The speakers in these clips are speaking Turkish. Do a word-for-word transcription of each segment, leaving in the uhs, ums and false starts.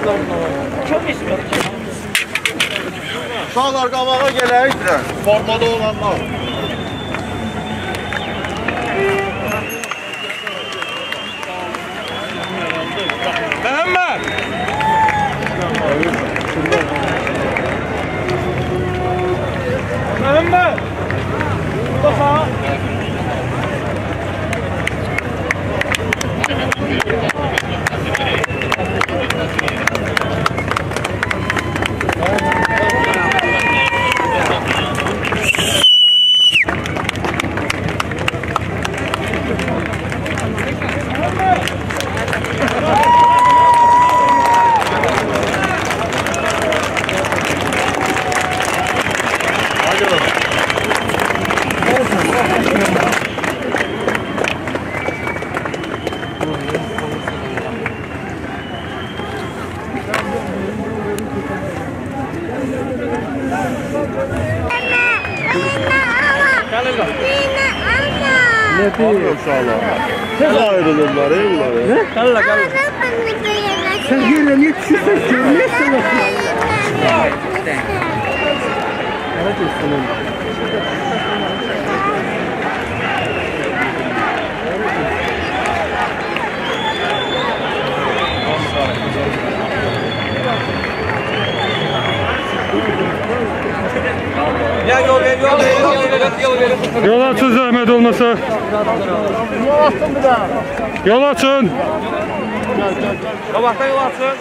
Çok istiyor. Uşaqlar qabağa gələyiklər, formada olanlar. Məhəmməd! Məhəmməd! Burada ne diyor uşaqlar? Tez ayrılırlar, ey bunları. Ne? Qalla, qalla. Sen yerine niye düşürsən? Görməyəsən o. Hara geçsin onu? Ya yol ver, yol ver, yol ver, yol ver. Yol açın zəhmət olmasa. Yol açın bir daha. Yol açın. Qabaqdan yol açın.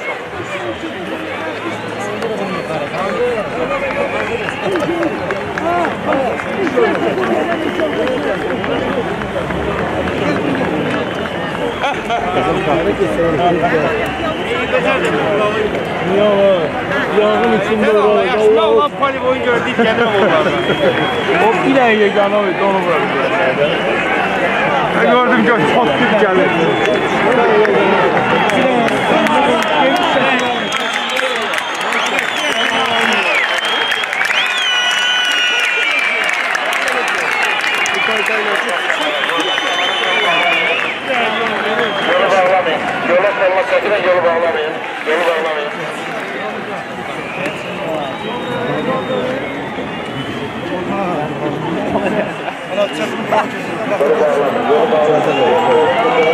Yağın içinde var. Yaşlı olan poliboyu gördük gene olmadı. O bir ay yeganı oydu, onu bıraktı. Ben gördüm gör, çok gibi gelir. Yola kalma sakın, yolu bağlamayın. Yolu bağlamayın. Yolu bağlamayın.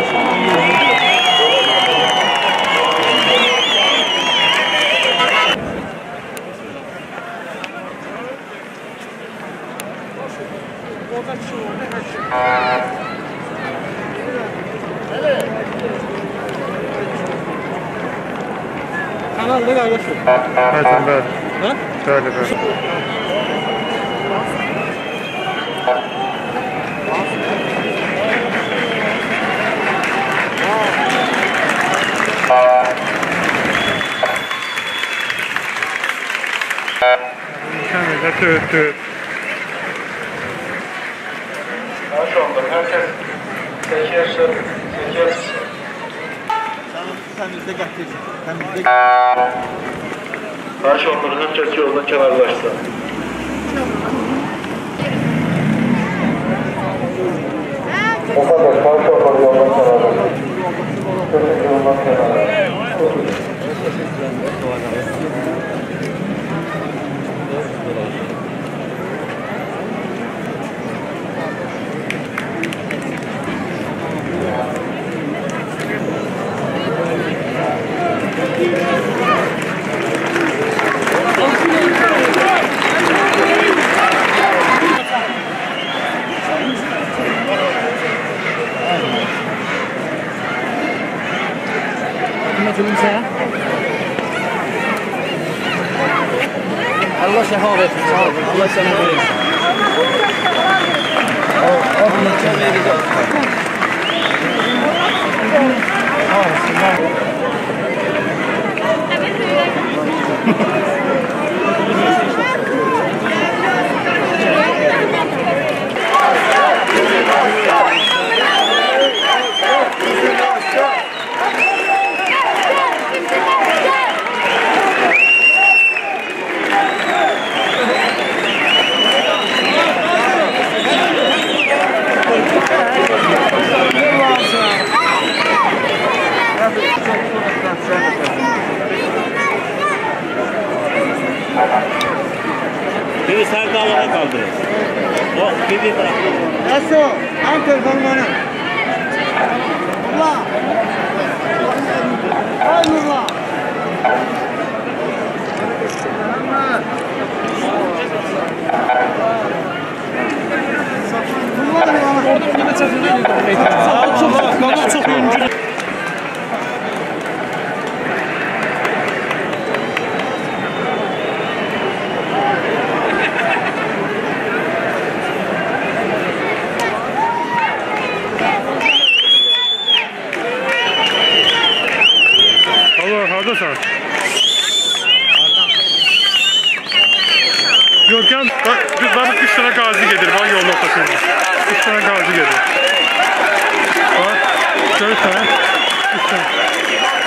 Kanal ne kardeşim? Evet, evet. Ha? Şöyle böyle. Şöyle tüt tüt. Hoş olduk. Herkes çekiyorsun. Çekiyorsun. Temizde getir. Temizde Karşı onların herkes yoldan kenarlaşsın. O kadar karşı onları yoldan kenarlaşsın. Herkes yoldan kenarlaşsın. Allah şefa versin. Allah sana versin. Allah sana Thank you. Serdalığa kaldırır. O bir bir bırak. Nasıl? Al telefonu bana. Allah. Allah. Bana çok öncü. Allah, haradasan? Görkem, bak, bak üç tane gazi gelir, bak yolun ortasında. Üç tane gazi gelir. Bak, dört tane, üç tane.